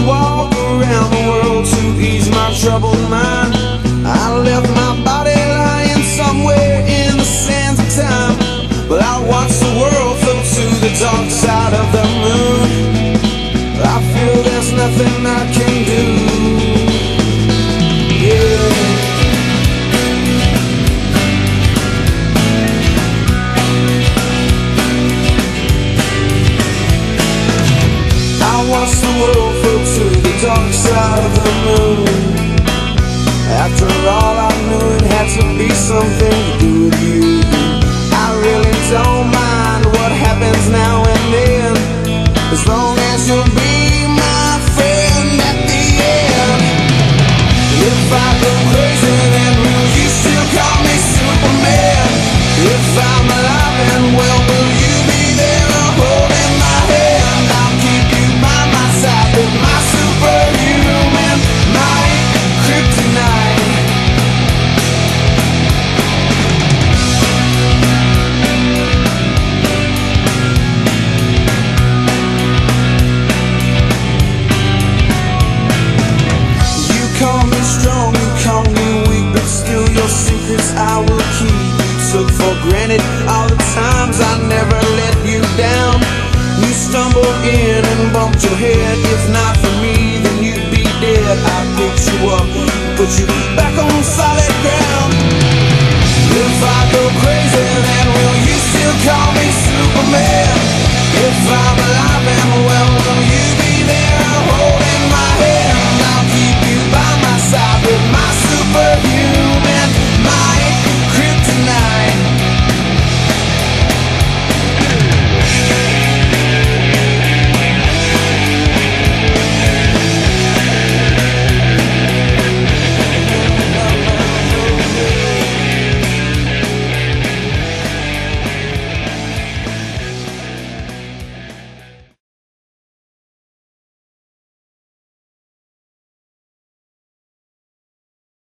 walk around the world to ease my troubled mind. I left my body lying somewhere in the sands of time, but I watched the world float to the dark side of the moon. I feel there's nothing I can do. Yeah. I watched the world float to the dark side of the moon. After all, I knew it had to be something to do with you. I really don't mind what happens now and then, as long as you'll be my friend at the end. If I go crazy, then will you still call me Superman? If I'm alive and well, will you be there holding my hand? I'll keep you by my side with my superhuman might, kryptonite. You call me strong, you call me weak, but still your secrets I will keep. You took for granted all the times I never let you down. You stumbled in and bumped your head. If not for me, then you'd be dead. I picked you up, put you back on solid ground. If I go crazy, then we'll